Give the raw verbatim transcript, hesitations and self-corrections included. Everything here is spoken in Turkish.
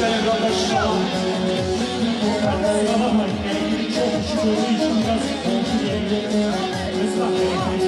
arkadaşlar. Ben de yalan, çok şükür için biraz oldu diye. Kızlar